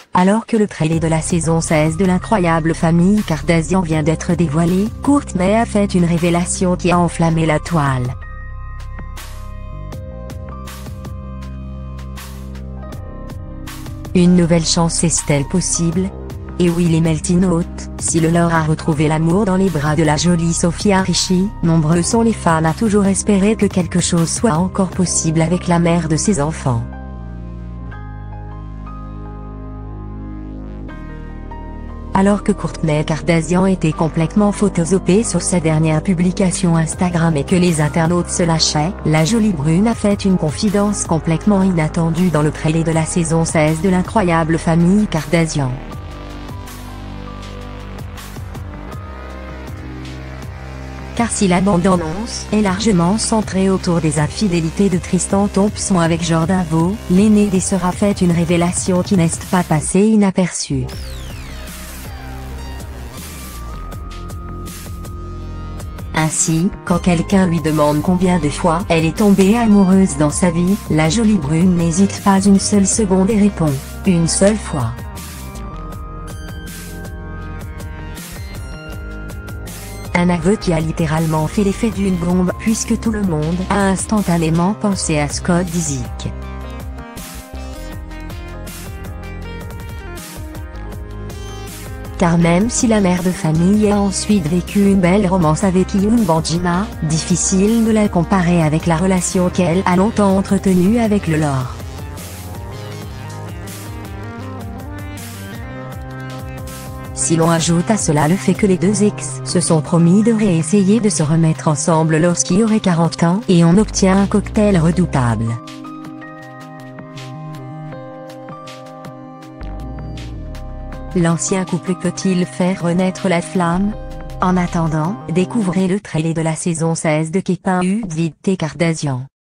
Alors que le trailer de la saison 16 de l'incroyable famille Kardashian vient d'être dévoilé, Kourtney a fait une révélation qui a enflammé la toile. Une nouvelle chance est-elle possible? Et oui, les meltinotes, si le leur a retrouvé l'amour dans les bras de la jolie Sofia Richie, nombreux sont les fans à toujours espérer que quelque chose soit encore possible avec la mère de ses enfants. Alors que Kourtney Kardashian était complètement photoshopée sur sa dernière publication Instagram et que les internautes se lâchaient, la jolie brune a fait une confidence complètement inattendue dans le trailer de la saison 16 de l'incroyable famille Kardashian. Car si la bande-annonce est largement centrée autour des infidélités de Tristan Thompson avec Jordan Vaux, l'aîné des sœurs a fait une révélation qui n'est pas passée inaperçue. Ainsi, quand quelqu'un lui demande combien de fois elle est tombée amoureuse dans sa vie, la jolie brune n'hésite pas une seule seconde et répond « une seule fois ». Un aveu qui a littéralement fait l'effet d'une bombe puisque tout le monde a instantanément pensé à Scott Disick. Car même si la mère de famille a ensuite vécu une belle romance avec Yoon Banjima, difficile de la comparer avec la relation qu'elle a longtemps entretenue avec le lord. Si l'on ajoute à cela le fait que les deux ex se sont promis de réessayer de se remettre ensemble lorsqu'il aurait 40 ans, et on obtient un cocktail redoutable. L'ancien couple peut-il faire renaître la flamme? En attendant, découvrez le trailer de la saison 16 de Keeping Up with the Kardashians.